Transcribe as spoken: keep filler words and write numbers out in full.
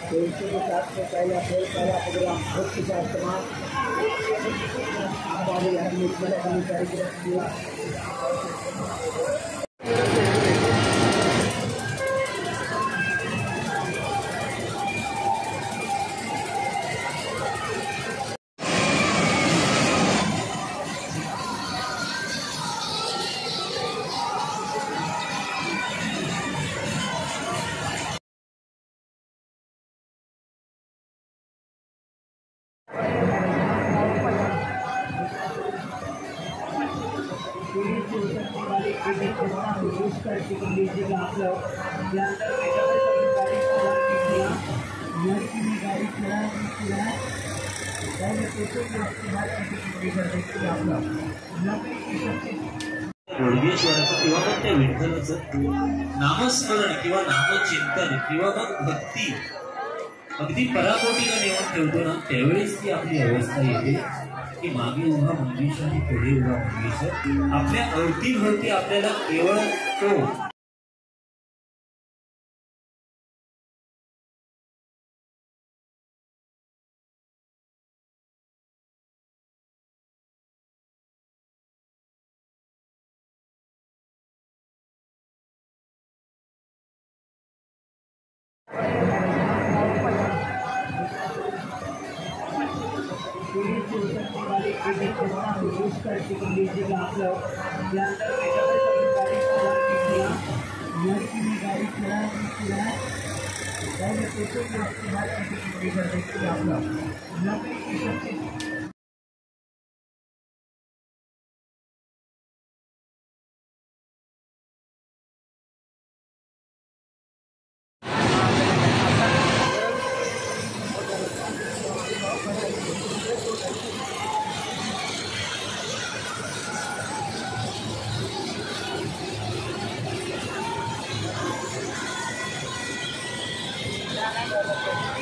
तो इसी के साथ में पहला खेल पहला प्रोग्राम मुख्य का इस्तेमाल हमारे यहाँ मुख्य कार्यक्रम लीजिएगा आप लोग गाड़ी चला बोडगेश्वराचं किंवा मग त्या विठ्ठलाचं नामस्मरण किंवा नामचिंतन किंवा मग भक्ती अगदी पराकोटीला नेऊन ठेवतो ना, त्यावेळेस ती आपली अवस्था येते की मागे उभा मंगेश आणि पुढे उभा मंगेश, आपल्या अवतीभोवती आपल्याला केवळ तो लीजिएगा आप लोग गाड़ी चला आप लोग Gracias.